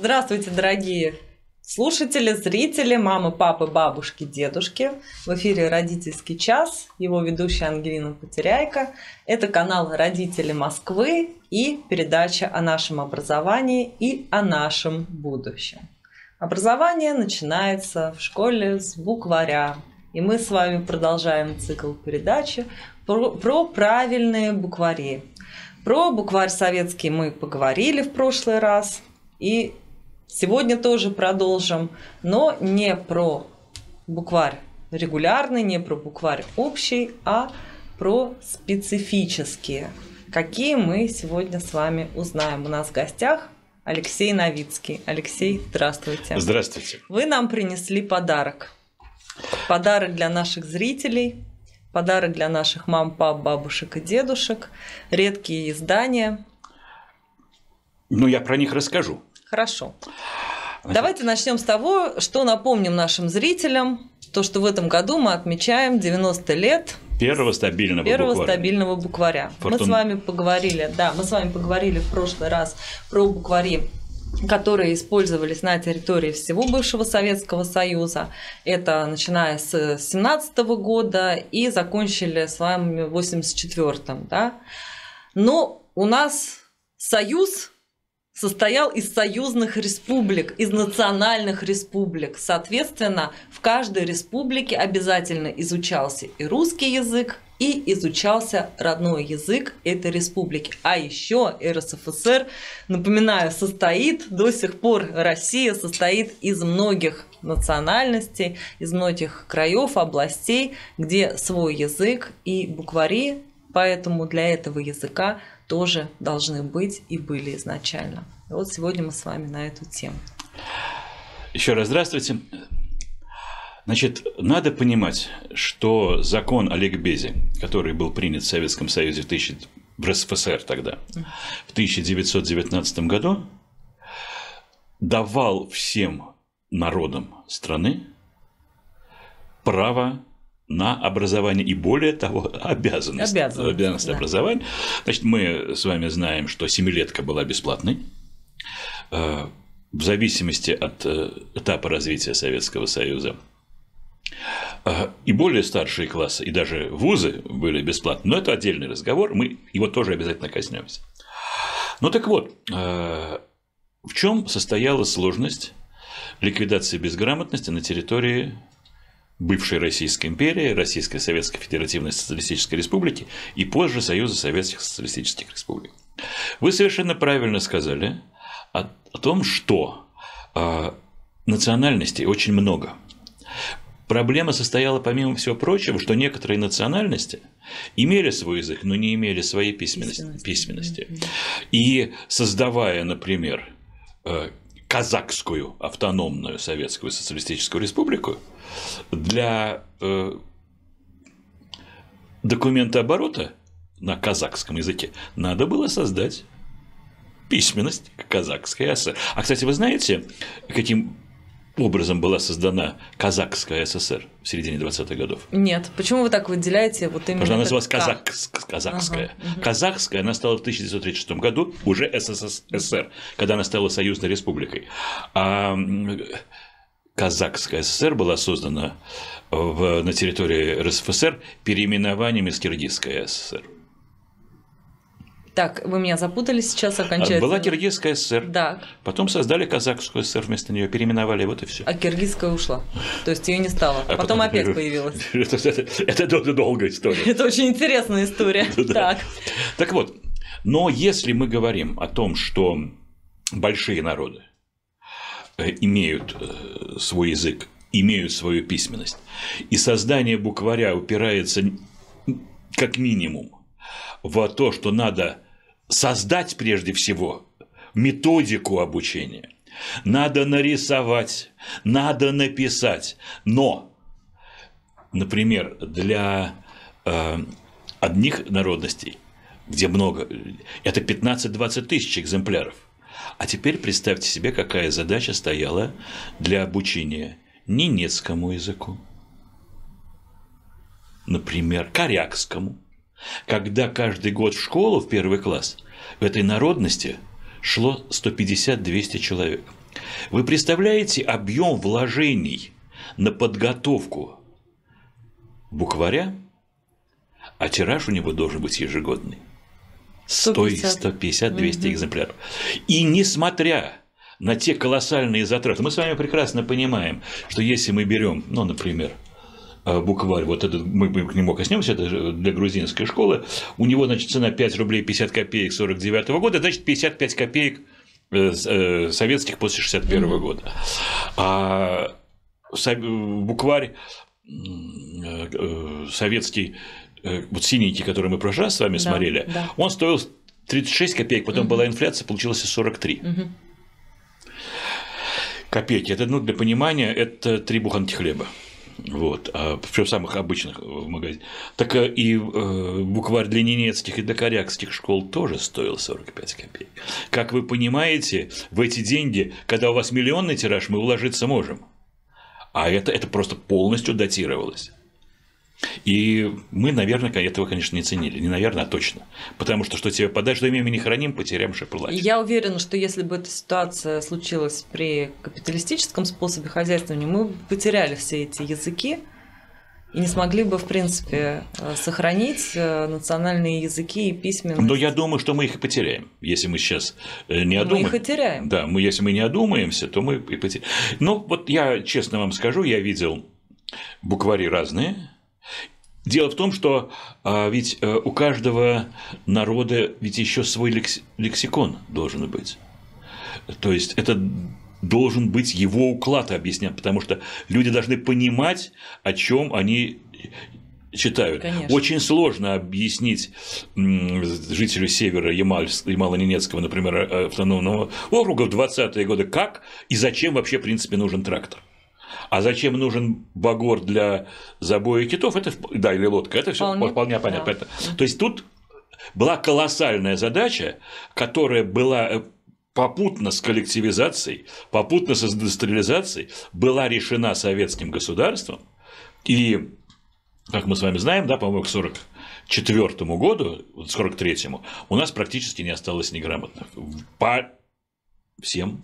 Здравствуйте, дорогие слушатели, зрители, мамы, папы, бабушки, дедушки. В эфире «Родительский час», его ведущая Ангелина Потеряйко. Это канал «Родители Москвы» и передача о нашем образовании и о нашем будущем. Образование начинается в школе с букваря. И мы с вами продолжаем цикл передачи про правильные буквари. Про букварь советский мы поговорили в прошлый раз. И сегодня тоже продолжим, но не про букварь регулярный, не про букварь общий, а про специфические. Какие мы сегодня с вами узнаем. У нас в гостях Алексей Новицкий. Алексей, здравствуйте. Здравствуйте. Вы нам принесли подарок. Подарок для наших зрителей, подарок для наших мам, пап, бабушек и дедушек. Редкие издания. Ну, я про них расскажу. Хорошо. Давайте начнем с того, что напомним нашим зрителям, то, что в этом году мы отмечаем 90 лет первого стабильного букваря. Мы с вами поговорили в прошлый раз про буквари, которые использовались на территории всего бывшего Советского Союза. Это начиная с 1917 года и закончили с вами в 1984. Да? Но у нас Союз состоял из союзных республик, из национальных республик. Соответственно, в каждой республике обязательно изучался и русский язык, и изучался родной язык этой республики. А еще РСФСР, напоминаю, до сих пор Россия состоит из многих национальностей, из многих краев, областей, где свой язык и буквари, поэтому для этого языка тоже должны быть и были изначально. И вот сегодня мы с вами на эту тему. Еще раз здравствуйте. Значит, надо понимать, что закон о ликбезе, который был принят в Советском Союзе в РСФСР тогда, в 1919 году, давал всем народам страны право на образование и, более того, обязанность образования. Значит, мы с вами знаем, что семилетка была бесплатной. В зависимости от этапа развития Советского Союза. И более старшие классы, и даже вузы были бесплатны. Но это отдельный разговор, мы его тоже обязательно коснемся. Ну так вот, в чем состояла сложность ликвидации безграмотности на территории бывшей Российской империи, Российской Советской Федеративной Социалистической Республики и позже Союза Советских Социалистических Республик? Вы совершенно правильно сказали о том, что национальностей очень много. Проблема состояла, помимо всего прочего, что некоторые национальности имели свой язык, но не имели своей письменности. И создавая, например, Казахскую автономную Советскую Социалистическую Республику, для документооборота на казахском языке надо было создать письменность казахская ССР. А, кстати, вы знаете, каким образом была создана казахская ССР в середине 20-х годов? Нет. Почему вы так выделяете вот именно? Потому что она называлась казахская. Казахская она стала в 1936 году уже СССР, когда она стала союзной республикой. А Казахская ССР была создана на территории РСФСР переименованием из Киргизская ССР. Так, вы меня запутали сейчас окончательно. Была Киргизская ССР, да. Потом создали Казахскую ССР, вместо нее переименовали, вот и все. А Киргизская ушла, то есть ее не стало, потом опять появилась. Это долгая история. Это очень интересная история. Так вот, но если мы говорим о том, что большие народы имеют свой язык, имеют свою письменность, и создание букваря упирается как минимум в то, что надо создать прежде всего методику обучения, надо нарисовать, надо написать, но, например, для одних народностей, где много, это 15-20 тысяч экземпляров. А теперь представьте себе, какая задача стояла для обучения ненецкому языку, например, корякскому, когда каждый год в школу, в первый класс, в этой народности шло 150-200 человек. Вы представляете объем вложений на подготовку букваря, а тираж у него должен быть ежегодный. 150-200 экземпляров. И несмотря на те колоссальные затраты, мы с вами прекрасно понимаем, что если мы берем, ну, например, букварь, вот этот, мы к нему коснемся, это для грузинской школы, у него, значит, цена 5 рублей 50 копеек 49 года, значит, 55 копеек советских после 61 года. А букварь советский, вот синенький, который мы в прошлый раз с вами смотрели, он стоил 36 копеек, потом была инфляция, получилось 43 копейки. Это, ну, для понимания, это 3 буханки хлеба. Вот, причем самых обычных в магазине. Так и букварь для ненецких и для корякских школ тоже стоил 45 копеек. Как вы понимаете, в эти деньги, когда у вас миллионный тираж, мы уложиться можем. А это просто полностью датировалось. И мы, наверное, этого, конечно, не ценили. Не наверное, а точно. Потому что тебе подать, что имя не храним, потеряем, что плачем. Я уверена, что если бы эта ситуация случилась при капиталистическом способе хозяйствования, мы бы потеряли все эти языки и не смогли бы, в принципе, сохранить национальные языки и письменность. Но я думаю, что мы их и потеряем, если мы сейчас не одумаемся. Мы их и теряем. Да, если мы не одумаемся, то мы и потеряем. Ну, вот я честно вам скажу, я видел буквари разные. Дело в том, что ведь у каждого народа ведь еще свой лексикон должен быть. То есть это должен быть его уклад объяснять, потому что люди должны понимать, о чем они читают. Конечно. Очень сложно объяснить жителю севера Ямало-Ненецкого, например, автономного округа в 20-е годы, как и зачем вообще, в принципе, нужен трактор. А зачем нужен багор для забоя китов, это, да, или лодка, это все вполне понятно. Да. То есть тут была колоссальная задача, которая была попутно с коллективизацией, попутно с индустриализацией, была решена советским государством. И, как мы с вами знаем, да, по-моему, к 1944 году, 1943 у нас практически не осталось неграмотных. По всем.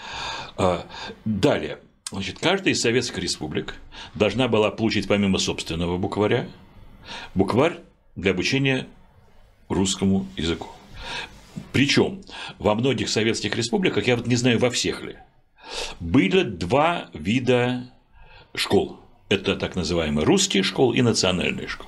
Далее. Значит, каждая из советских республик должна была получить помимо собственного букваря букварь для обучения русскому языку. Причем во многих советских республиках, я вот не знаю, во всех ли, были 2 вида школ. Это так называемые русские школы и национальные школы.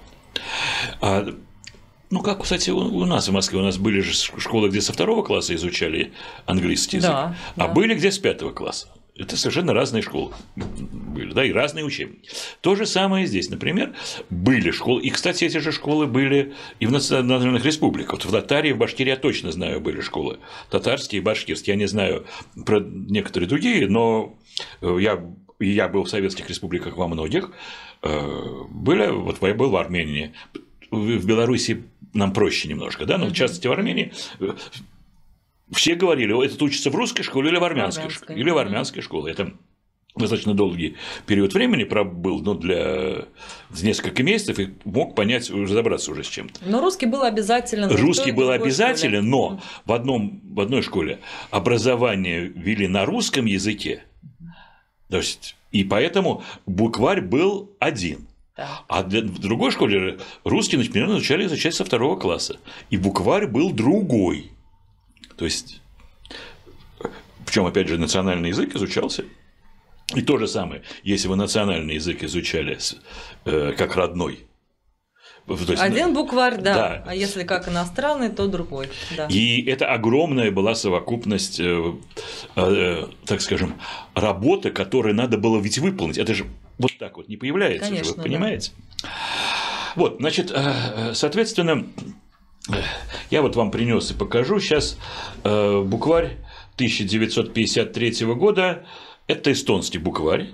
Ну, как, кстати, у нас в Москве, у нас были же школы, где со 2 класса изучали английский язык, а были где с 5 класса. Это совершенно разные школы были, да, и разные учебники. То же самое здесь, например, были школы, и, кстати, эти же школы были и в национальных республиках. Вот в Татарии, в Башкирии я точно знаю, были школы татарские и башкирские. Я не знаю про некоторые другие, но я был в советских республиках во многих. Вот я был в Армении. В Беларуси нам проще немножко, да, но в частности в Армении. Все говорили, этот учится в русской школе или в армянской школе. Или в армянской школе. Это достаточно долгий период времени был, но для несколько месяцев и мог понять, разобраться уже с чем-то. Но русский был обязателен. Русский был обязателен, но в одной школе образование вели на русском языке, то есть, и поэтому букварь был один. Да. А в другой школе русский, например, начали изучать со 2 класса, и букварь был другой. То есть, причем, опять же, национальный язык изучался. И то же самое, если вы национальный язык изучали как родной. То есть, один букварь, да, а если как иностранный, то другой. Да. И это огромная была совокупность, так скажем, работы, которую надо было ведь выполнить. Это же вот так вот не появляется, конечно, же, вы понимаете? Да. Вот, значит, соответственно. Я вот вам принес и покажу сейчас букварь 1953 года. Это эстонский букварь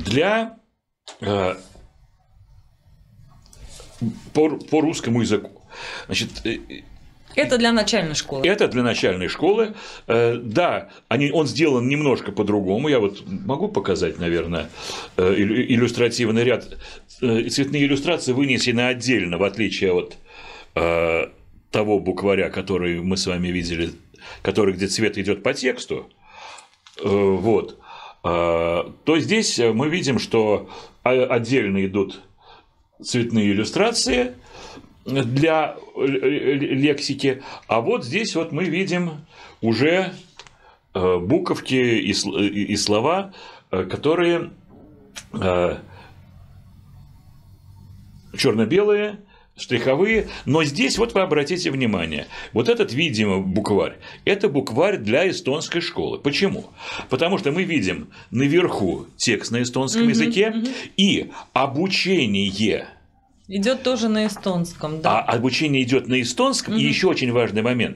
по русскому языку. Значит, это для начальной школы. Это для начальной школы. Да, он сделан немножко по-другому. Я вот могу показать, наверное, иллюстративный ряд. Цветные иллюстрации вынесены отдельно, в отличие от того букваря, который мы с вами видели, который, где цвет идет по тексту, вот, то здесь мы видим, что отдельно идут цветные иллюстрации для лексики, а вот здесь вот мы видим уже буковки и слова, которые черно-белые, штриховые, но здесь вот вы обратите внимание, вот этот, видимо, букварь, это букварь для эстонской школы. Почему? Потому что мы видим наверху текст на эстонском языке и обучение. Идет тоже на эстонском, да. А обучение идет на эстонском, и еще очень важный момент.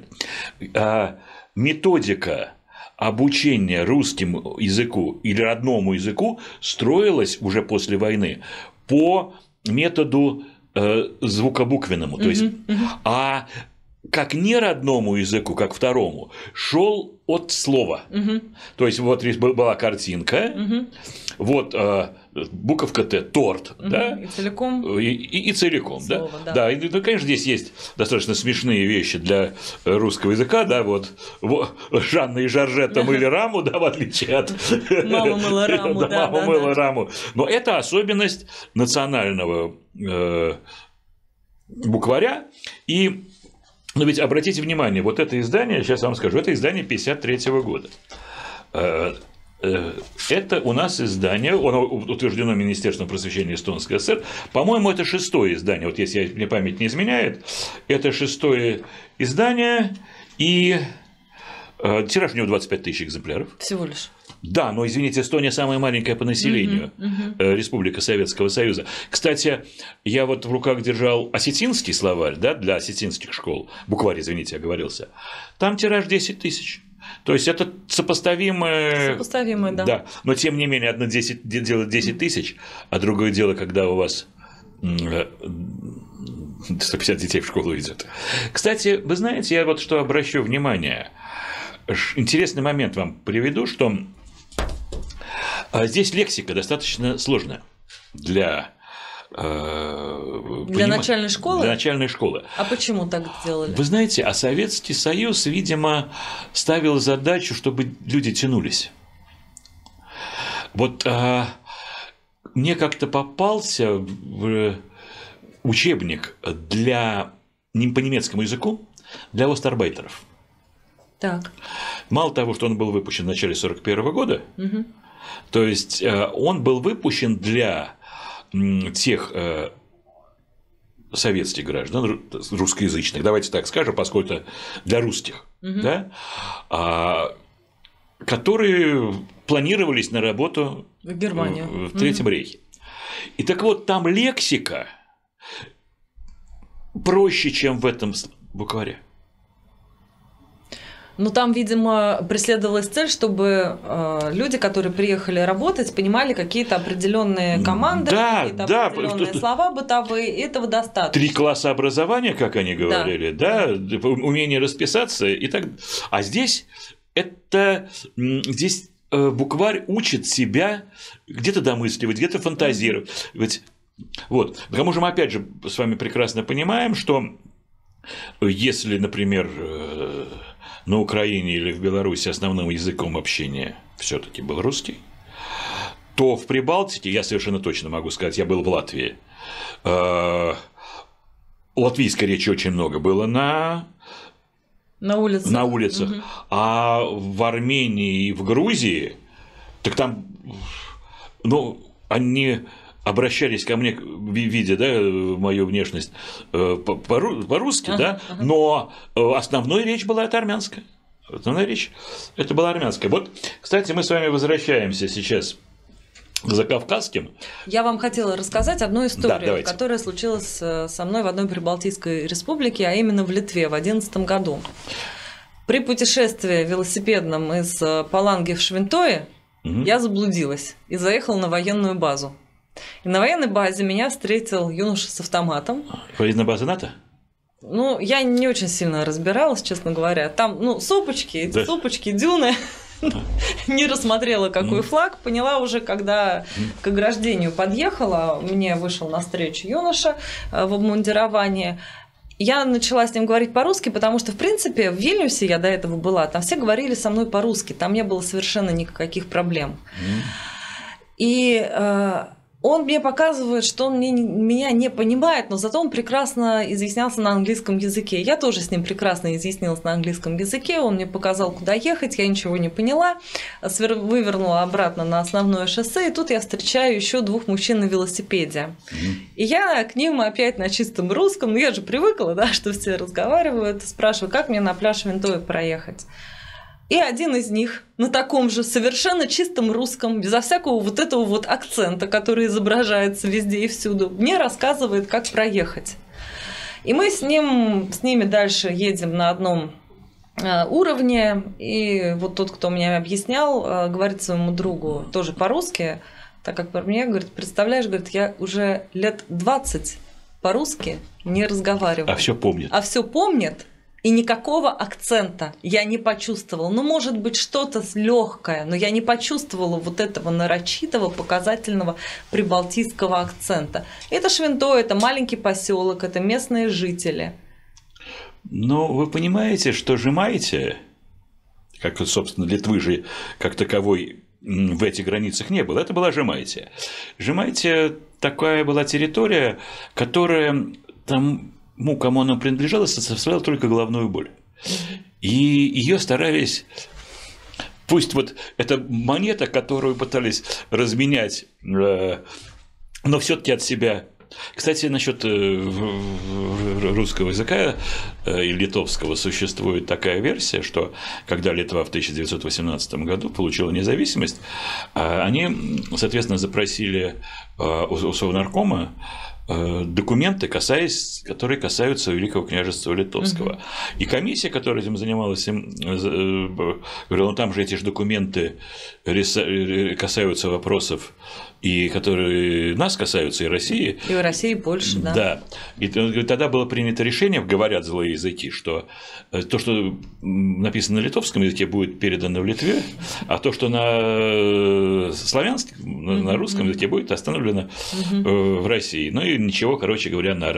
Методика обучения русскому языку или родному языку строилась уже после войны по методу звукобуквенному, то есть, а как неродному языку, как второму, шел от слова. То есть, вот здесь была картинка, вот буковка Т, торт, да? И целиком. И целиком, слово, да? Да, и, ну, конечно, здесь есть достаточно смешные вещи для русского языка, да, вот Жанна и Жоржетта мыли раму, да, в отличие от… Мама мыла раму, да. Мама мыла раму. Но это особенность национального букваря. И, но ведь обратите внимание, вот это издание, сейчас вам скажу, это издание 1953 года. Это у нас издание, оно утверждено Министерством просвещения Эстонской ССР. По-моему, это 6-е издание. Вот если мне память не изменяет, это 6-е издание, и тираж у него 25 тысяч экземпляров. Всего лишь. Да, но, извините, Эстония самая маленькая по населению республика Советского Союза. Кстати, я вот в руках держал осетинский словарь, да, для осетинских школ, букварь, извините, оговорился. Там тираж 10 тысяч. То есть это сопоставимое. Сопоставимое, да. Да. Но тем не менее, одно дело 10 тысяч, а другое дело, когда у вас 150 детей в школу идет. Кстати, вы знаете, я вот что обращу внимание. Интересный момент вам приведу, что здесь лексика достаточно сложная для начальной школы? Для начальной школы. А почему так сделали? Вы знаете, а Советский Союз, видимо, ставил задачу, чтобы люди тянулись. Вот мне как-то попался учебник по немецкому языку для остарбайтеров. Так. Мало того, что он был выпущен в начале 1941 года, то есть он был выпущен для тех советских граждан, русскоязычных, давайте так скажем, поскольку это для русских, да, которые планировались на работу в Германию, в Третьем рейхе. И так вот, там лексика проще, чем в этом букваре. Ну, там, видимо, преследовалась цель, чтобы люди, которые приехали работать, понимали какие-то определенные команды, какие-то определенные слова бытовые, и этого достаточно. 3 класса образования, как они говорили, да, умение расписаться и так. А здесь букварь учит себя где-то домысливать, где-то фантазировать. Вот. Потому что мы, опять же, с вами прекрасно понимаем, что если, например, на Украине или в Беларуси основным языком общения все-таки был русский, то в Прибалтике, я совершенно точно могу сказать, я был в Латвии, латвийской речи очень много было на улицах. А в Армении и в Грузии, так там, они обращались ко мне, видя, да, мою внешность, по-русски, да, но основная речь была это армянская. Основная речь это была армянская. Вот, кстати, мы с вами возвращаемся сейчас к закавказским. Я вам хотела рассказать одну историю, которая случилась со мной в одной прибалтийской республике, а именно в Литве в 2011 году. При путешествии велосипедном из Паланги в Швентое я заблудилась и заехала на военную базу. И на военной базе меня встретил юноша с автоматом. Военная база НАТО? Ну, я не очень сильно разбиралась, честно говоря. Там, сопочки, сопочки, дюны. Не рассмотрела, какой флаг. Поняла уже, когда к ограждению подъехала. Мне вышел навстречу юноша в обмундировании. я начала с ним говорить по-русски, потому что, в принципе, в Вильнюсе я до этого была, там все говорили со мной по-русски, там не было совершенно никаких проблем. И он мне показывает, что он меня не понимает, но зато он прекрасно изъяснялся на английском языке. Я тоже с ним прекрасно изъяснилась на английском языке, он мне показал, куда ехать, я ничего не поняла, вывернула обратно на основное шоссе, и тут я встречаю еще 2 мужчин на велосипеде. И я к ним опять на чистом русском, ну я же привыкла, да, что все разговаривают, спрашиваю, как мне на пляж Винтове проехать. И один из них на таком же совершенно чистом русском, безо всякого вот этого вот акцента, который изображается везде и всюду, мне рассказывает, как проехать. И мы с ними дальше едем на одном уровне, и вот тот, кто мне объяснял, говорит своему другу тоже по-русски, так как про меня, говорит, представляешь, говорит, я уже лет 20 по-русски не разговариваю. А все помнит. А все помнит. И никакого акцента я не почувствовала. Ну, может быть, что-то легкое, но я не почувствовала вот этого нарочитого, показательного прибалтийского акцента. Это Швинто, это маленький поселок, это местные жители. Но вы понимаете, что Жемайтия, как, собственно, Литвы же как таковой в этих границах не было, это была Жемайтия. Жемайтия такая была территория, которая там... кому она принадлежала, составляла только головную боль. И ее старались, пусть вот эта монета, которую пытались разменять, но все-таки от себя. Кстати, насчет русского языка и литовского существует такая версия, что когда Литва в 1918 году получила независимость, они, соответственно, запросили у Совнаркома документы, которые касаются Великого княжества Литовского. И комиссия, которая этим занималась, говорила, ну там же эти же документы касаются вопросов, и которые нас касаются, и России. И в России больше, да. Да. И тогда было принято решение, говорят злые языки, что то, что написано на литовском языке, будет передано в Литве, а то, что на славянском, на русском языке, будет остановлено в России. Ну и ничего, короче говоря, на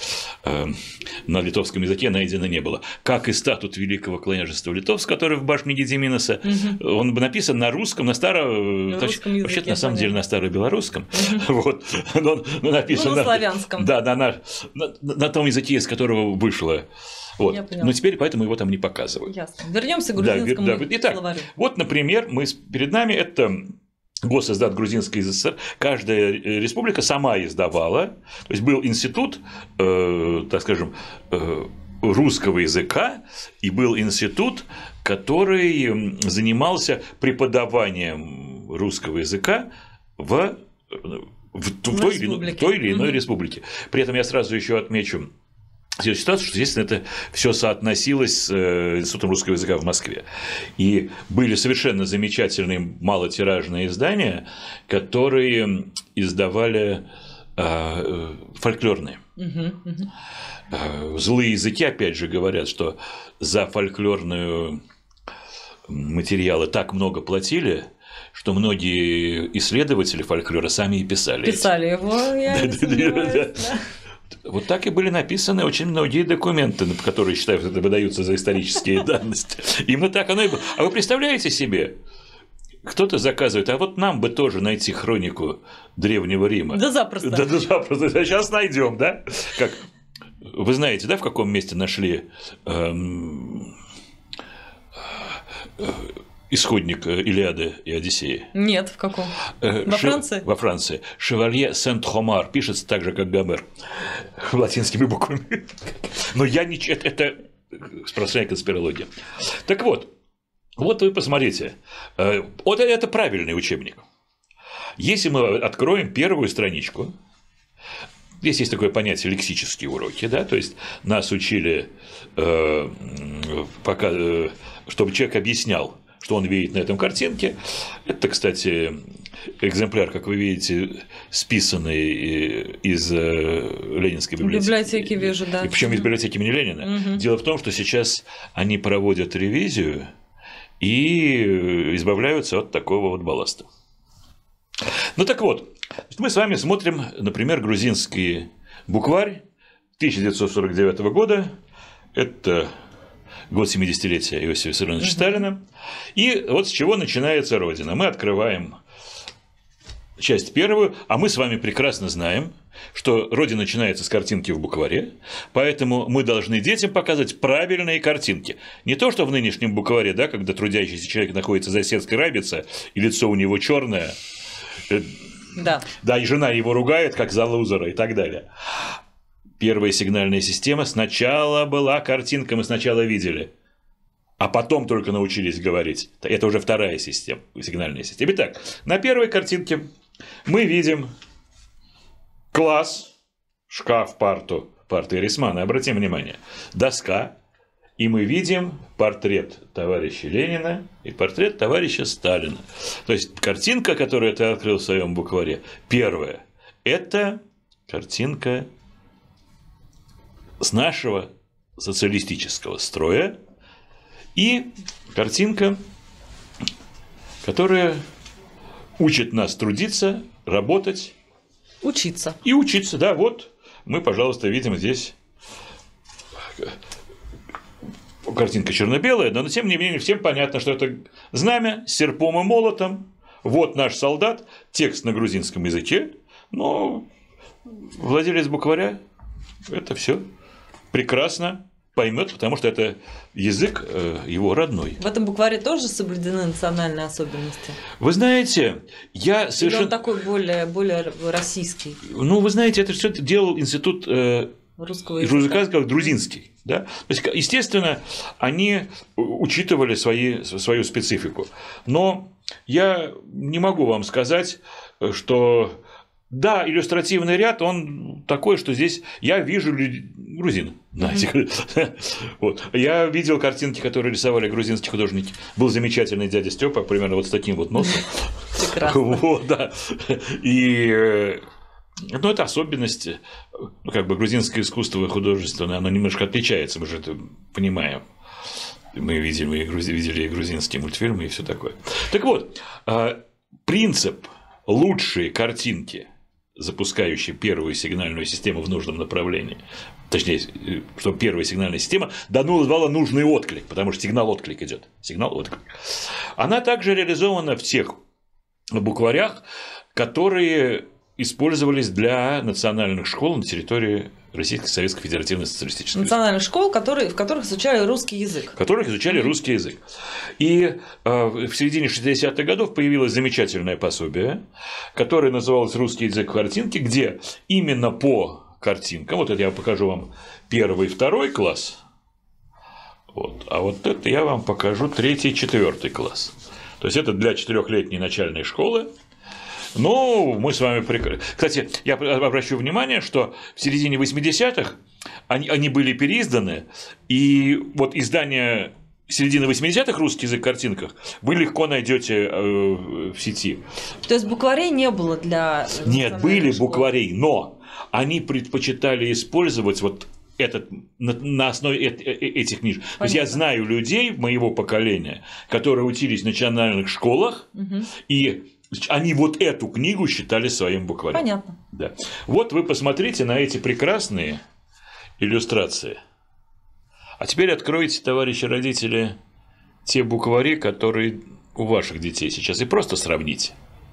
литовском языке найдено не было. Как и статут Великого княжества Литовского, который в башне Гедеминаса, он написан на русском, на вообще-то на самом деле на старобелорусском, вот, но написан на славянском. Да, на том языке, из которого вышло. Вот. Но теперь поэтому его там не показывают. Ясно. Вернемся к грузинскому словарю. Итак, вот, например, перед нами это Госиздат Грузинской ССР, каждая республика сама издавала, то есть был институт, так скажем, русского языка, и был институт, который занимался преподаванием русского языка в той или иной республике. При этом я сразу еще отмечу ситуацию, что, естественно, это все соотносилось с Институтом русского языка в Москве. И были совершенно замечательные малотиражные издания, которые издавали фольклорные. Злые языки, опять же, говорят, что за фольклорные материалы так много платили, что многие исследователи фольклора сами и писали. Писали его, я не сомневаюсь, да. Вот так и были написаны очень многие документы, которые считаются, выдаются за исторические данности. Именно так оно и было. А вы представляете себе, кто-то заказывает, а вот нам бы тоже найти хронику Древнего Рима. Да запросто. Да запросто. Сейчас найдем, да? Как вы знаете, да, в каком месте нашли исходник Илиады и Одиссеи? Нет, в каком? Во Франции? Во Франции. Шевалье Сент-Хомар, пишется так же, как Гомер, латинскими буквами. Но это сплошная конспирология. Так вот вы посмотрите, вот это правильный учебник. Если мы откроем первую страничку, здесь есть такое понятие лексические уроки, да, то есть нас учили, чтобы человек объяснял, что он видит на этом картинке. Это, кстати, экземпляр, как вы видите, списанный из Ленинской библиотеки. Библиотеки вижу, да. И причем из библиотеки имени Ленина. Дело в том, что сейчас они проводят ревизию и избавляются от такого вот балласта. Ну так вот, мы с вами смотрим, например, грузинский букварь 1949 года, это год 70-летия Иосифа Виссарионовича Сталина. И вот с чего начинается Родина. Мы открываем часть первую, а мы с вами прекрасно знаем, что Родина начинается с картинки в букваре, поэтому мы должны детям показывать правильные картинки. Не то, что в нынешнем букваре, да, когда трудящийся человек находится за сеткой рабица, и лицо у него черное, да, и жена его ругает, как за лузера и так далее. Первая сигнальная система сначала была картинка, мы сначала видели, а потом только научились говорить. Это уже вторая система, сигнальная система. Итак, на первой картинке мы видим класс, шкаф, парту, парты Рисмана, обратим внимание, доска, и мы видим портрет товарища Ленина и портрет товарища Сталина. То есть картинка, которую ты открыл в своем букваре, первая, это картинка с нашего социалистического строя и картинка, которая учит нас трудиться, работать. Учиться. И учиться, да, вот мы, пожалуйста, видим здесь картинка черно-белая, но тем не менее всем понятно, что это знамя с серпом и молотом, вот наш солдат, текст на грузинском языке, но владелец букваря это все прекрасно поймет, потому что это язык его родной. В этом букваре тоже соблюдены национальные особенности? Вы знаете, я совершенно… Или он такой более российский? Ну, вы знаете, это все делал институт русского языка, как грузинский. Да? То есть, естественно, они учитывали свою специфику. Но я не могу вам сказать, что… Да, иллюстративный ряд, он такой, что здесь я вижу грузин. Вот. Я видел картинки, которые рисовали грузинские художники. Был замечательный дядя Степа, примерно вот с таким вот носом. Прекрасно. Вот, да. И ну, это особенность, как бы грузинское искусство и художественное, оно немножко отличается, мы же это понимаем. Мы видели и грузинские мультфильмы и все такое. Так вот, принцип лучшие картинки, запускающие первую сигнальную систему в нужном направлении, точнее, чтобы первая сигнальная система давала нужный отклик, потому что сигнал-отклик идет. Сигнал-отклик. Она также реализована в тех букварях, которые использовались для национальных школ на территории Российской Советской Федеративной Социалистической Республики. Национальных школ, в которых изучали русский язык. В которых изучали русский язык. И в середине 60-х годов появилось замечательное пособие, которое называлось «Русский язык в картинке», где именно по картинкам, вот это я покажу вам 1 и 2 класс, вот, а вот это я вам покажу 3 и 4 класс. То есть это для 4-летней начальной школы. Ну, мы с вами… Кстати, я обращу внимание, что в середине 80-х они были переизданы, и вот издание середины 80-х «Русский язык в картинках» вы легко найдете в сети. То есть букварей не было для… Нет, были букварей, но они предпочитали использовать вот этот, на основе этих книжек. Понятно. То есть я знаю людей моего поколения, которые учились в национальных школах, и они вот эту книгу считали своим букварем. Понятно. Да. Вот вы посмотрите на эти прекрасные иллюстрации. А теперь откройте, товарищи родители, те буквари, которые у ваших детей сейчас, и просто сравните,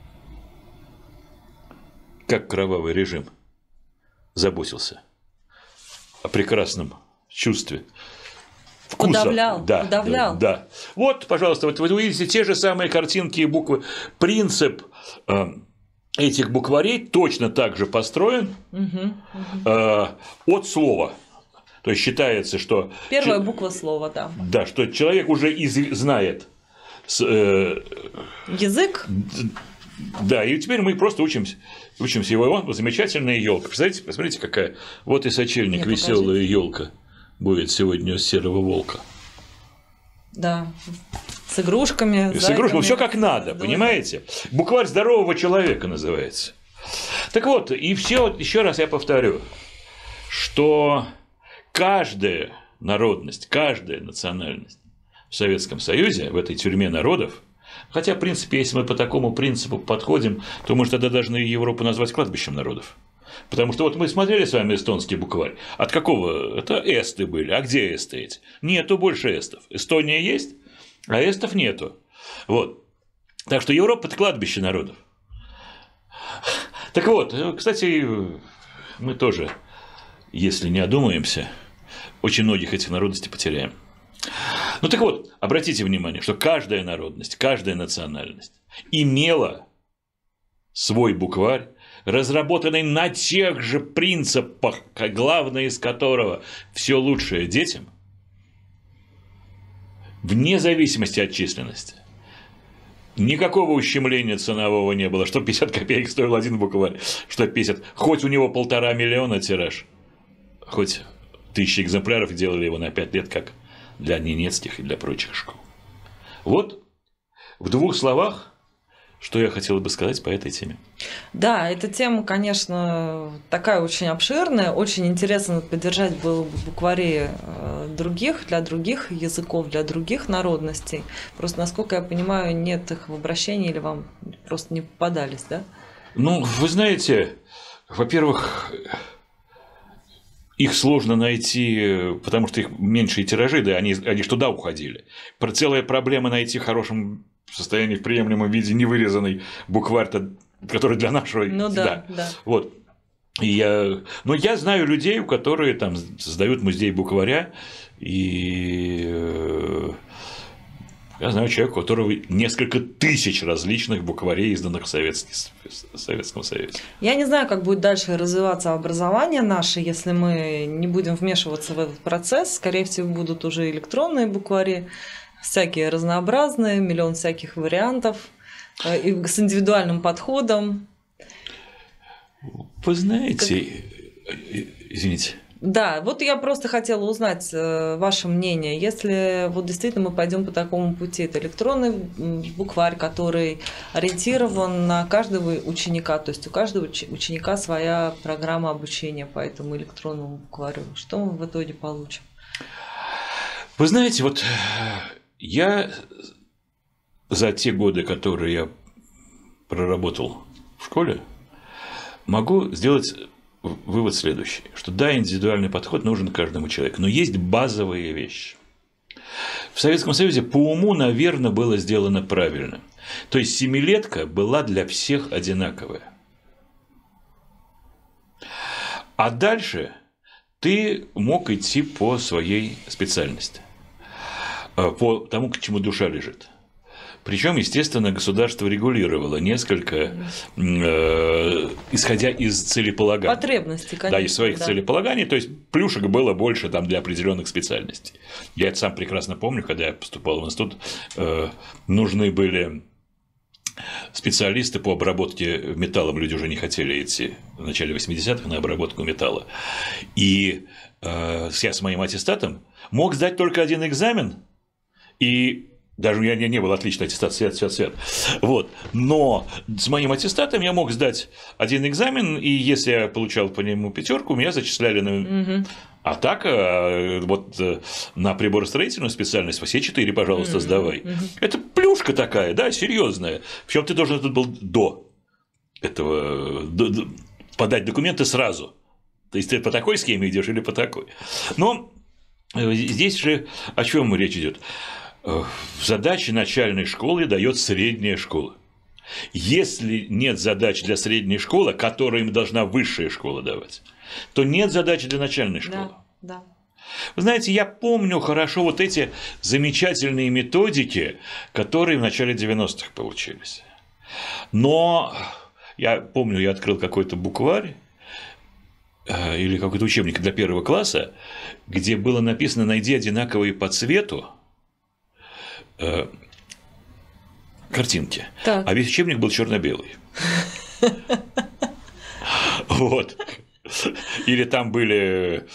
как кровавый режим заботился о прекрасном чувстве. Вкуса. Подавлял. Да. Вот, пожалуйста, вот вы увидите те же самые картинки и буквы. Принцип этих букварей точно так же построен от слова. То есть считается, что… Первая буква слова, да. Да, что человек уже знает язык. Да, и теперь мы просто учимся его. Вот замечательная елка. Посмотрите, какая. Вот и сочельник, веселая елка. Будет сегодня серого волка. Да, с игрушками. С игрушками, все как надо, понимаете? Букварь здорового человека называется. Так вот, и все, еще раз я повторю, что каждая народность, каждая национальность в Советском Союзе, в этой тюрьме народов, хотя, в принципе, если мы по такому принципу подходим, то мы тогда должны Европу назвать кладбищем народов. Потому что вот мы смотрели с вами эстонский букварь. От какого? Это эсты были. А где эсты эти? Нету больше эстов. Эстония есть, а эстов нету. Вот. Так что Европа – это кладбище народов. Так вот, кстати, мы тоже, если не одумаемся, очень многих этих народностей потеряем. Ну так вот, обратите внимание, что каждая народность, каждая национальность имела свой букварь, разработанный на тех же принципах, главное из которого все лучшее детям, вне зависимости от численности. Никакого ущемления ценового не было, что 50 копеек стоил один букварь, что 50, хоть у него 1,5 миллиона тираж, хоть 1000 экземпляров, делали его на 5 лет, как для ненецких и для прочих школ. Вот в 2 словах, что я хотела бы сказать по этой теме. Да, эта тема, конечно, такая очень обширная. Очень интересно поддержать было бы буквари других, для других языков, для других народностей. Просто, насколько я понимаю, нет их в обращении или вам просто не попадались, да? Ну, вы знаете, во-первых, их сложно найти, потому что их меньшие тиражи, да, они ж туда уходили. Целая проблема найти в хорошем состоянии, в приемлемом виде, невырезанный букварь, который для нашего. Ну да. Вот. Но я знаю людей, у которых там создают музей букваря, и я знаю человека, у которого несколько тысяч различных букварей, изданных в Советском Союзе. Я не знаю, как будет дальше развиваться образование наше, если мы не будем вмешиваться в этот процесс. Скорее всего, будут уже электронные буквари, всякие разнообразные, миллион всяких вариантов, и с индивидуальным подходом. Вы знаете, извините. Да, вот я просто хотела узнать ваше мнение. Если вот действительно мы пойдем по такому пути, это электронный букварь, который ориентирован на каждого ученика, то есть у каждого ученика своя программа обучения по этому электронному букварю. Что мы в итоге получим? Вы знаете, вот я за те годы, которые я проработал в школе, могу сделать вывод следующий, что да, индивидуальный подход нужен каждому человеку, но есть базовые вещи. В Советском Союзе по уму, наверное, было сделано правильно. То есть 7-летка была для всех одинаковая. А дальше ты мог идти по своей специальности, по тому, к чему душа лежит. Причем, естественно, государство регулировало несколько, исходя из целеполагания. Потребностей, конечно. Да, из своих целеполаганий, то есть плюшек было больше там для определенных специальностей. Я это сам прекрасно помню, когда я поступал в институт, нужны были специалисты по обработке металлом, люди уже не хотели идти в начале 80-х на обработку металла. И я с моим аттестатом мог сдать только один экзамен, и даже у меня не был отличный аттестат, свят. Вот. Но с моим аттестатом я мог сдать один экзамен, и если я получал по нему 5, меня зачисляли на. А так, вот на приборостроительную специальность все 4, пожалуйста, сдавай. Это плюшка такая, да, серьезная. Причем ты должен тут был до этого подать документы сразу. То есть ты по такой схеме идешь или по такой. Но здесь же о чем речь идет? В задачи начальной школы дает средняя школа. Если нет задач для средней школы, которые им должна высшая школа давать, то нет задач для начальной школы. Да. Вы знаете, я помню хорошо вот эти замечательные методики, которые в начале 90-х получились. Но я помню, я открыл какой-то букварь или какой-то учебник для 1 класса, где было написано: найди одинаковые по цвету картинки. Так. А весь учебник был черно-белый. Вот. Или там были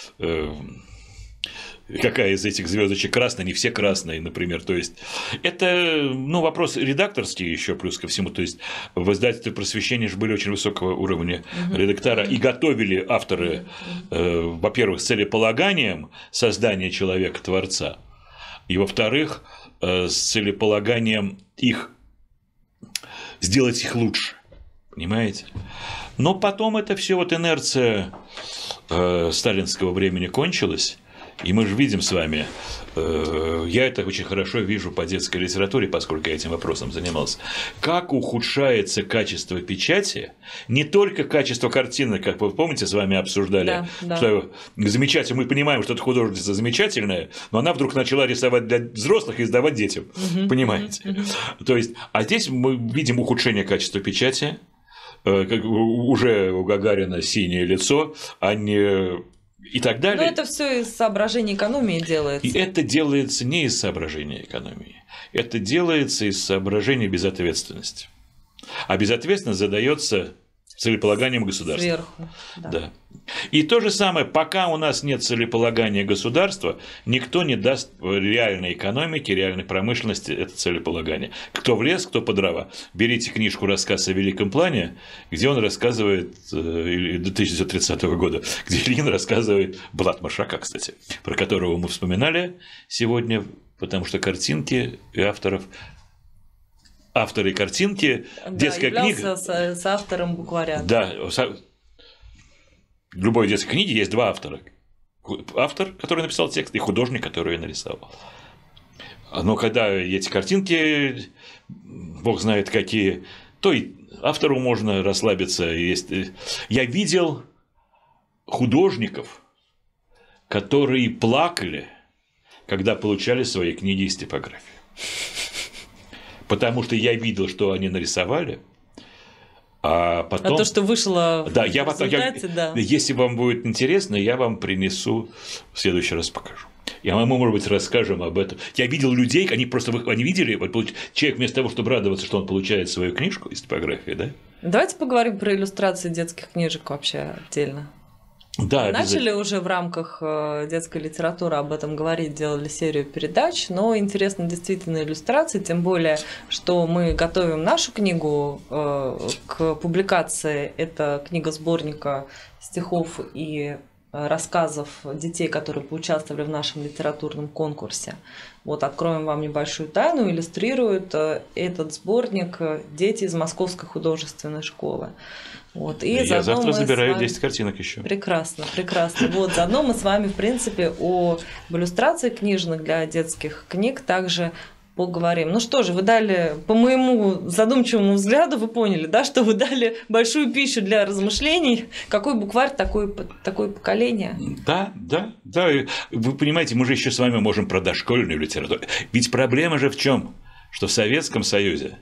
какая из этих звездочек красная, не все красные, например. То есть это вопрос редакторский еще плюс ко всему. То есть в издательстве Просвещения же были очень высокого уровня редактора и готовили авторы, во-первых, с целеполаганием создания человека-творца, и во-вторых, с целеполаганием сделать их лучше. Понимаете? Но потом это все вот инерция сталинского времени кончилась. И мы же видим с вами, я это очень хорошо вижу по детской литературе, поскольку я этим вопросом занимался, как ухудшается качество печати, не только качество картины, как вы помните, с вами обсуждали, что замечательно, мы понимаем, что эта художница замечательная, но она вдруг начала рисовать для взрослых и издавать детям, понимаете? То есть, а здесь мы видим ухудшение качества печати, уже у Гагарина синее лицо, а не... и так далее. Но это все из соображений экономии делается. И это делается не из соображений экономии, это делается из соображений безответственности. А безответственность задается целеполаганием государства. Сверху. Да. И то же самое, пока у нас нет целеполагания государства, никто не даст реальной экономике, реальной промышленности это целеполагание. Кто в лес, кто по дрова. Берите книжку «Рассказ о великом плане», где он рассказывает, до 1930 года, где Ильин рассказывает, Блат Маршака, кстати, про которого мы вспоминали сегодня, потому что картинки и авторы картинки, детская книга. С автором букваря. Да, в любой детской книге есть два автора. Автор, который написал текст, и художник, который ее нарисовал. Но когда эти картинки, бог знает какие, то и автору можно расслабиться. Я видел художников, которые плакали, когда получали свои книги из типографии. Потому что я видел, что они нарисовали, а потом... А то, что вышло да, в результате, да. Если вам будет интересно, я вам принесу, в следующий раз покажу. Мы, может быть, расскажем об этом. Я видел людей, они видели, человек вместо того, чтобы радоваться, что он получает свою книжку из типографии, да? Давайте поговорим про иллюстрации детских книжек вообще отдельно. Да, начали уже в рамках детской литературы об этом говорить, делали серию передач, но интересны действительно иллюстрации, тем более, что мы готовим нашу книгу к публикации. Это книга сборника стихов и рассказов детей, которые поучаствовали в нашем литературном конкурсе. Вот, откроем вам небольшую тайну, иллюстрируют этот сборник дети из Московской художественной школы. Вот, и я завтра забираю 10 картинок еще. Прекрасно, прекрасно. Вот, заодно мы с вами, в принципе, об иллюстрации книжных для детских книг также поговорим. Ну что же, вы дали, по моему задумчивому взгляду, вы поняли, да, что вы дали большую пищу для размышлений. Какой букварь, такое поколение. Да. Вы понимаете, мы же еще с вами можем про дошкольную литературу. Ведь проблема же в чем? Что в Советском Союзе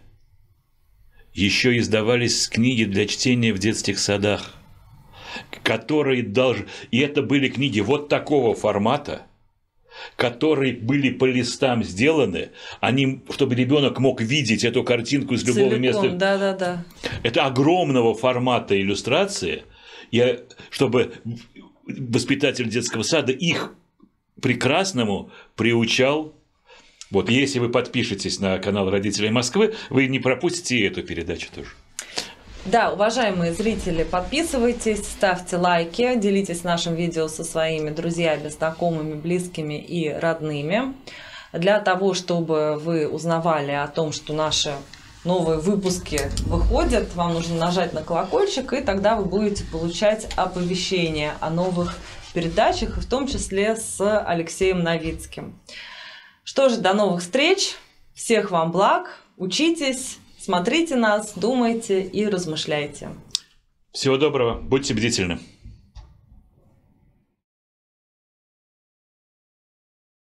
еще издавались книги для чтения в детских садах, которые должны... И это были книги вот такого формата, которые были по листам сделаны, чтобы ребенок мог видеть эту картинку из любого места. Да. Это огромного формата иллюстрации, чтобы воспитатель детского сада их прекрасному приучал. Вот, если вы подпишетесь на канал Родителей Москвы, вы не пропустите эту передачу тоже. Да, уважаемые зрители, подписывайтесь, ставьте лайки, делитесь нашим видео со своими друзьями, знакомыми, близкими и родными. Для того, чтобы вы узнавали о том, что наши новые выпуски выходят, вам нужно нажать на колокольчик, и тогда вы будете получать оповещения о новых передачах, в том числе с Алексеем Новицким. Что же, до новых встреч, всех вам благ, учитесь, смотрите нас, думайте и размышляйте. Всего доброго, будьте бдительны.